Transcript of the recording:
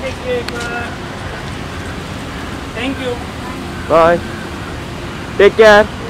देखिए एक बार। Thank you. Bye, take care.